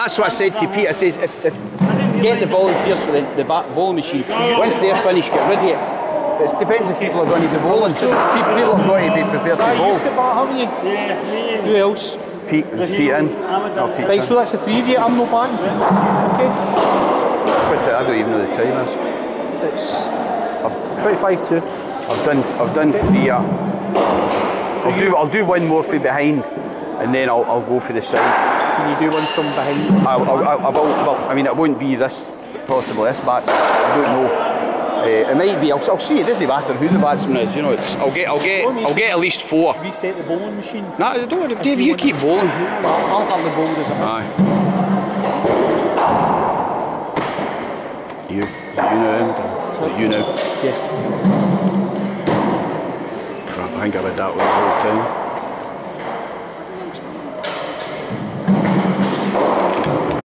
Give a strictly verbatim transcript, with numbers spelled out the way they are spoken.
that's what I said to Pete. I says, if, if get the volunteers for the, the bowling machine. Once they're finished, get rid of it. It depends if people are going to be bowling. People have got to be prepared to bowl. You've got haven't you? Yeah, me and Who else? Pete, is Pete in? Oh, Pete Right, so that's the three of you. I'm not batting. Okay. But I don't even know the time is. It's twenty-five to. I've done. I've done three. Uh, I'll do. I'll do one more from behind, and then I'll. I'll go for the side. Can you do one from behind? I'll, I'll, I'll, I will. Well, I mean, it won't be this. Possibly this bats. I don't know. Uh, it might be. I'll, I'll see. It doesn't matter who the batsman is. You know, it's. I'll get. I'll get. I'll get at least four. reset the bowling machine. No, nah, don't worry. Dave, you keep bowling. I'll have the bowlers. Aye. You. You know him. You know. Yeah. Crap, I think I've had that one the whole time.